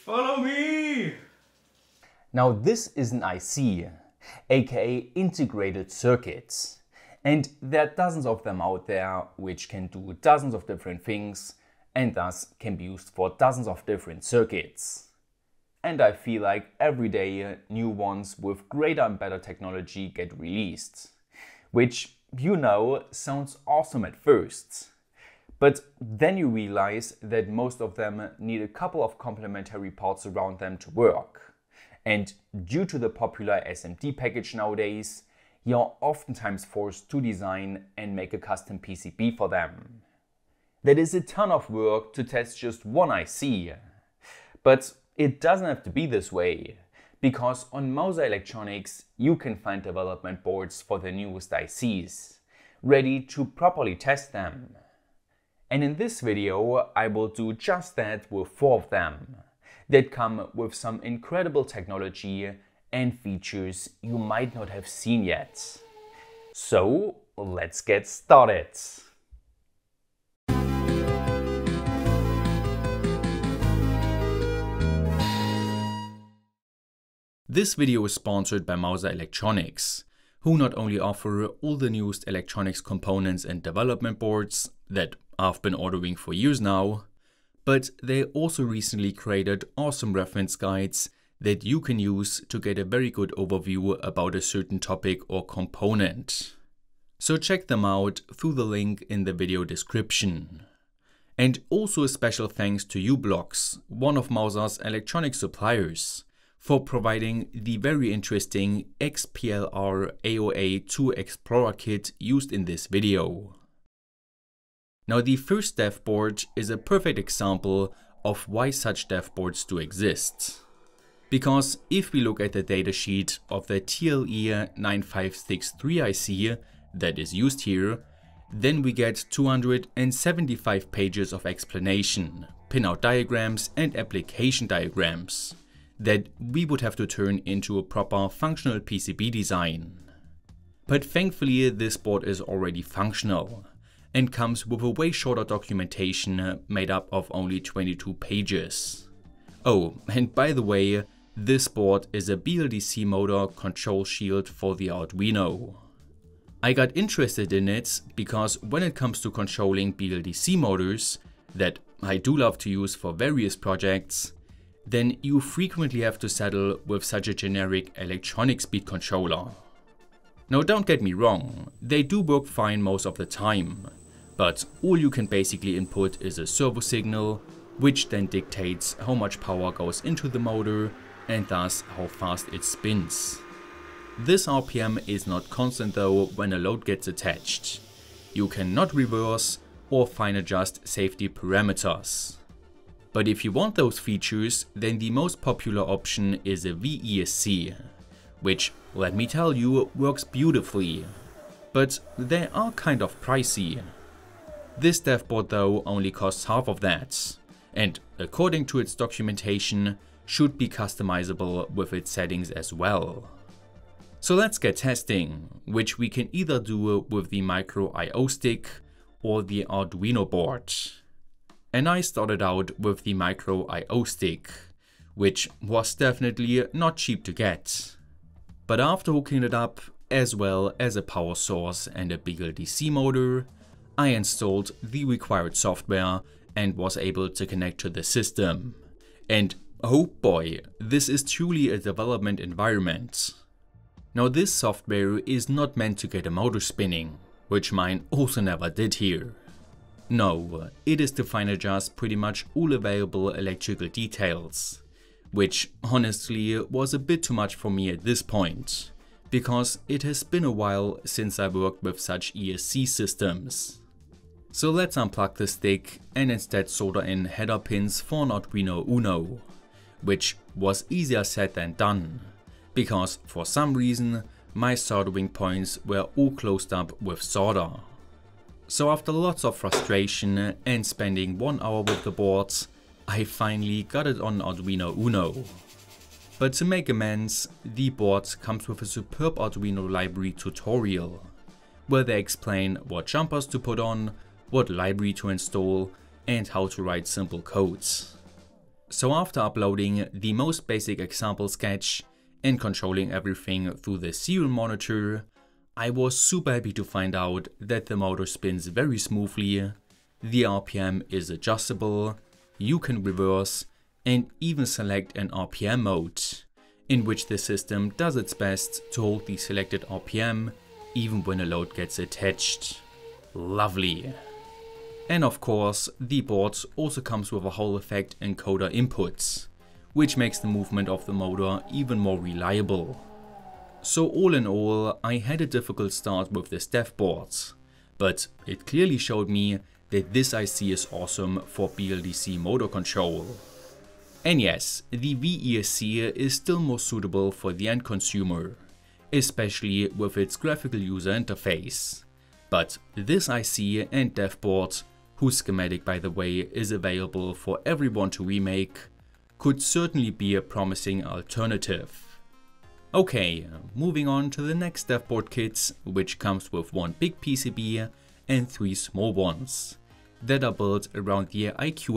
Follow me! Now this is an IC, aka integrated circuits. And there are dozens of them out there which can do dozens of different things and thus can be used for dozens of different circuits. And I feel like every day new ones with greater and better technology get released. Which, you know, sounds awesome at first. But then you realize that most of them need a couple of complementary parts around them to work. And due to the popular SMD package nowadays, you're oftentimes forced to design and make a custom PCB for them. That is a ton of work to test just one IC. But it doesn't have to be this way, because on Mouser Electronics you can find development boards for the newest ICs, ready to properly test them. And in this video I will do just that with 4 of them, that come with some incredible technology and features you might not have seen yet. So let's get started. This video is sponsored by Mouser Electronics, who not only offer all the newest electronics components and development boards that I've been ordering for years now, but they also recently created awesome reference guides that you can use to get a very good overview about a certain topic or component. So check them out through the link in the video description. And also a special thanks to u-blox, one of Mouser's electronic suppliers, for providing the very interesting XPLR AOA 2 Explorer kit used in this video. Now the first dev board is a perfect example of why such dev boards do exist. Because if we look at the datasheet of the TLE9563 IC that is used here, then we get 275 pages of explanation, pinout diagrams and application diagrams that we would have to turn into a proper functional PCB design. But thankfully this board is already functional and comes with a way shorter documentation made up of only 22 pages. Oh, and by the way, this board is a BLDC motor control shield for the Arduino. I got interested in it because when it comes to controlling BLDC motors, that I do love to use for various projects, then you frequently have to settle with such a generic electronic speed controller. Now don't get me wrong, they do work fine most of the time, but all you can basically input is a servo signal, which then dictates how much power goes into the motor and thus how fast it spins. This RPM is not constant though when a load gets attached. You cannot reverse or fine adjust safety parameters. But if you want those features, then the most popular option is a VESC, which, let me tell you, works beautifully. But they are kind of pricey. This dev board though only costs half of that, and according to its documentation, should be customizable with its settings as well. So let's get testing, which we can either do with the Micro I/O stick or the Arduino board. And I started out with the Micro I/O stick, which was definitely not cheap to get. But after hooking it up, as well as a power source and a BLDC motor, I installed the required software and was able to connect to the system. And oh boy, this is truly a development environment. Now this software is not meant to get a motor spinning, which mine also never did here. No, it is to fine adjust pretty much all available electrical details, which honestly was a bit too much for me at this point, because it has been a while since I worked with such ESC systems. So let's unplug the stick and instead solder in header pins for an Arduino Uno, which was easier said than done, because for some reason my soldering points were all closed up with solder. So after lots of frustration and spending 1 hour with the board, I finally got it on Arduino Uno. But to make amends, the board comes with a superb Arduino library tutorial, where they explain what jumpers to put on, what library to install, and how to write simple codes. So after uploading the most basic example sketch and controlling everything through the serial monitor, I was super happy to find out that the motor spins very smoothly, the RPM is adjustable, you can reverse and even select an RPM mode, in which the system does its best to hold the selected RPM even when a load gets attached. Lovely. And of course, the board also comes with a Hall effect encoder inputs, which makes the movement of the motor even more reliable. So all in all, I had a difficult start with this dev board, but it clearly showed me that this IC is awesome for BLDC motor control. And yes, the VESC is still more suitable for the end consumer, especially with its graphical user interface. But this IC and dev board, whose schematic by the way is available for everyone to remake, could certainly be a promising alternative. Okay, moving on to the next dev board kit, which comes with one big PCB and 3 small ones, that are built around the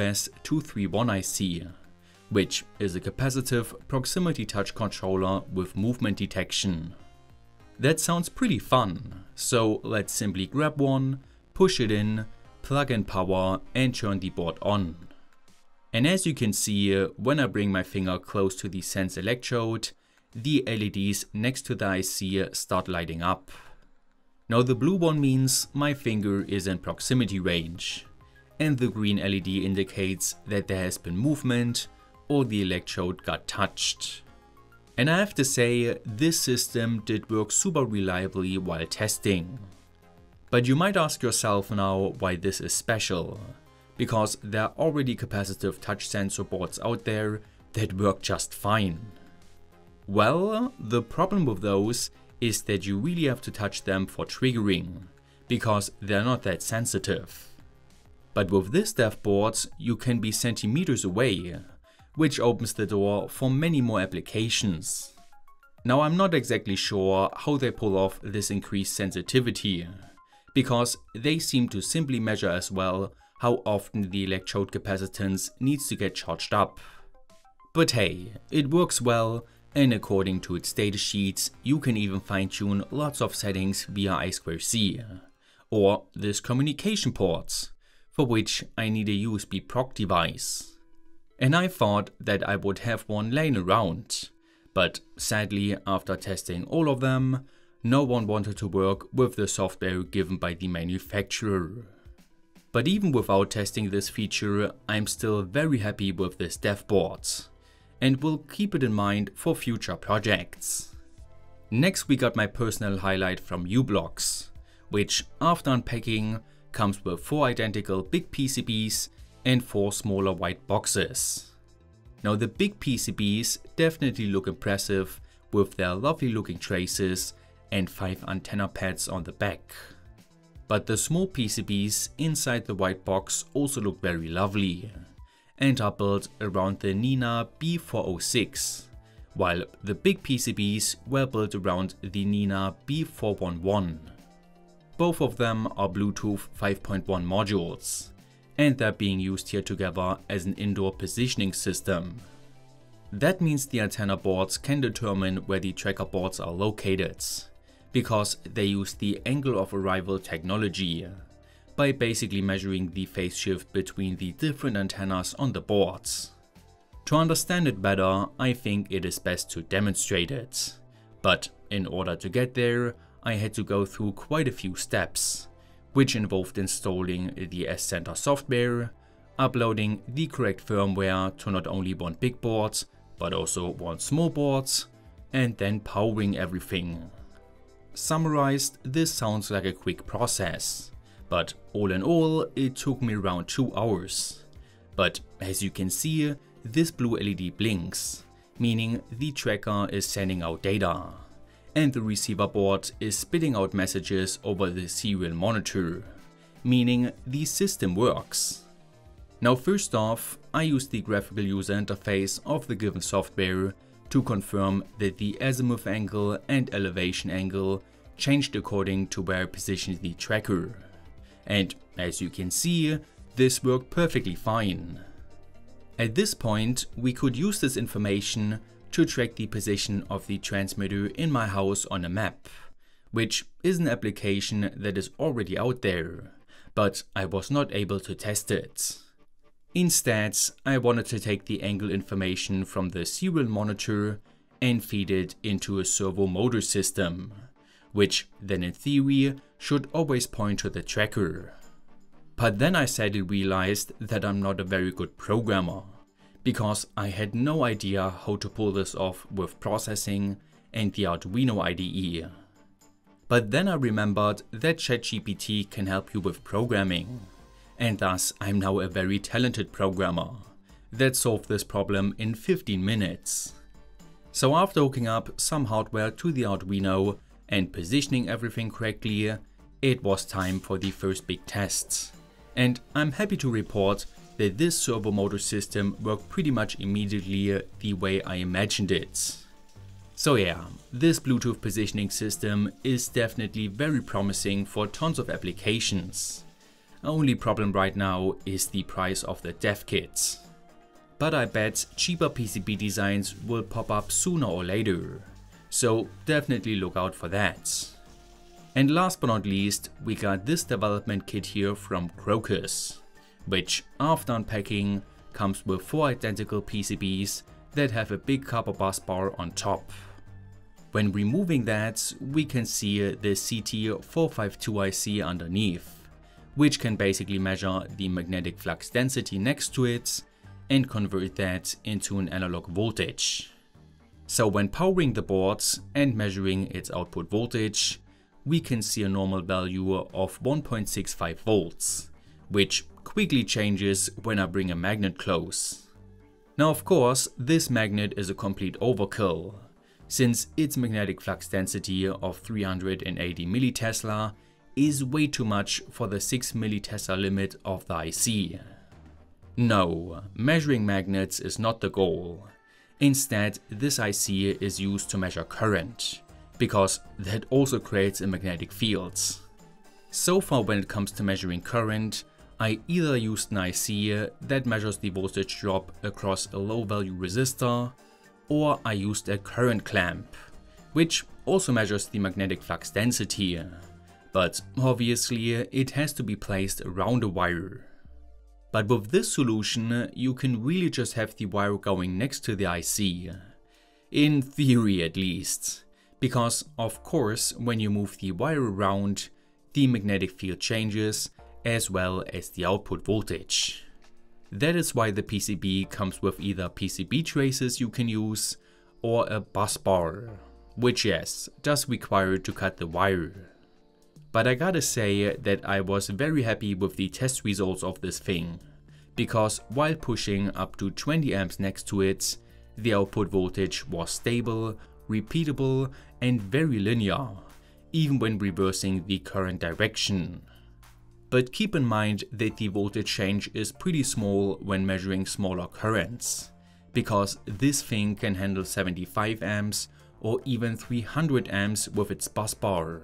IQS231 IC, which is a capacitive proximity touch controller with movement detection. That sounds pretty fun, so let's simply grab one, push it in, plug in power and turn the board on. And as you can see, when I bring my finger close to the sense electrode, the LEDs next to the IC start lighting up. Now the blue one means my finger is in proximity range, and the green LED indicates that there has been movement or the electrode got touched. And I have to say, this system did work super reliably while testing. But you might ask yourself now why this is special, because there are already capacitive touch sensor boards out there that work just fine. Well, the problem with those is that you really have to touch them for triggering, because they're not that sensitive. But with this dev board, you can be centimeters away, which opens the door for many more applications. Now I'm not exactly sure how they pull off this increased sensitivity, because they seem to simply measure as well how often the electrode capacitance needs to get charged up. But hey, it works well, and according to its datasheets, you can even fine-tune lots of settings via I2C, or this communication port, for which I need a USB proc device. And I thought that I would have one laying around, but sadly after testing all of them, no one wanted to work with the software given by the manufacturer. But even without testing this feature, I'm still very happy with this dev board, and will keep it in mind for future projects. Next we got my personal highlight from u-blox, which after unpacking comes with 4 identical big PCBs and 4 smaller white boxes. Now the big PCBs definitely look impressive with their lovely looking traces and 5 antenna pads on the back. But the small PCBs inside the white box also look very lovely, and are built around the Nina B406, while the big PCBs were built around the Nina B411. Both of them are Bluetooth 5.1 modules, and they're being used here together as an indoor positioning system. That means the antenna boards can determine where the tracker boards are located, because they use the angle of arrival technology, by basically measuring the phase shift between the different antennas on the boards. To understand it better, I think it is best to demonstrate it. But in order to get there, I had to go through quite a few steps, which involved installing the S-Center software, uploading the correct firmware to not only one big board, but also one small board, and then powering everything. Summarized, this sounds like a quick process. But all in all, it took me around 2 hours. But as you can see, this blue LED blinks, meaning the tracker is sending out data, and the receiver board is spitting out messages over the serial monitor, meaning the system works. Now first off, I used the graphical user interface of the given software to confirm that the azimuth angle and elevation angle changed according to where I positioned the tracker. And as you can see, this worked perfectly fine. At this point, we could use this information to track the position of the transmitter in my house on a map, which is an application that is already out there, but I was not able to test it. Instead, I wanted to take the angle information from the serial monitor and feed it into a servo motor system, which then in theory should always point to the tracker. But then I sadly realized that I'm not a very good programmer, because I had no idea how to pull this off with processing and the Arduino IDE. But then I remembered that ChatGPT can help you with programming, and thus I'm now a very talented programmer that solved this problem in 15 minutes. So after hooking up some hardware to the Arduino and positioning everything correctly, it was time for the first big tests. And I'm happy to report that this servo motor system worked pretty much immediately the way I imagined it. So yeah, this Bluetooth positioning system is definitely very promising for tons of applications. Only problem right now is the price of the dev kit. But I bet cheaper PCB designs will pop up sooner or later, so definitely look out for that. And last but not least, we got this development kit here from Crocus, which after unpacking comes with 4 identical PCBs that have a big copper bus bar on top. When removing that, we can see the CT452IC underneath, which can basically measure the magnetic flux density next to it and convert that into an analog voltage. So when powering the board and measuring its output voltage, we can see a normal value of 1.65 volts, which quickly changes when I bring a magnet close. Now of course, this magnet is a complete overkill, since its magnetic flux density of 380 millitesla is way too much for the 6 millitesla limit of the IC. No, measuring magnets is not the goal. Instead, this IC is used to measure current, because that also creates a magnetic field. So far when it comes to measuring current, I either used an IC that measures the voltage drop across a low value resistor, or I used a current clamp, which also measures the magnetic flux density, but obviously it has to be placed around a wire. But with this solution, you can really just have the wire going next to the IC, in theory at least. Because of course, when you move the wire around, the magnetic field changes as well as the output voltage. That is why the PCB comes with either PCB traces you can use or a bus bar, which yes, does require to cut the wire. But I gotta say that I was very happy with the test results of this thing, because while pushing up to 20 amps next to it, the output voltage was stable, repeatable and very linear, even when reversing the current direction. But keep in mind that the voltage change is pretty small when measuring smaller currents, because this thing can handle 75 amps or even 300 amps with its bus bar.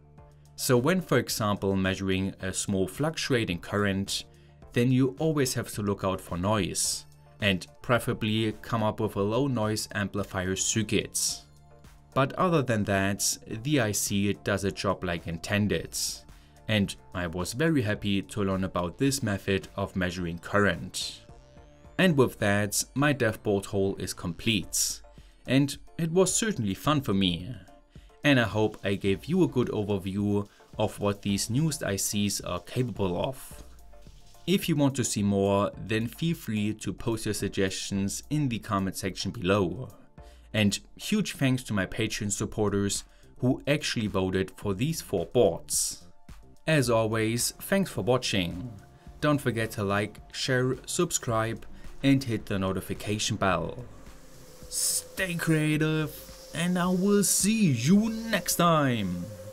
So when for example measuring a small fluctuating current, then you always have to look out for noise, and preferably come up with a low noise amplifier circuit. But other than that, the IC does a job like intended, and I was very happy to learn about this method of measuring current. And with that, my dev board haul is complete, and it was certainly fun for me. And I hope I gave you a good overview of what these newest ICs are capable of. If you want to see more, then feel free to post your suggestions in the comment section below. And huge thanks to my Patreon supporters who actually voted for these 4 boards. As always, thanks for watching. Don't forget to like, share, subscribe and hit the notification bell. Stay creative, and I will see you next time.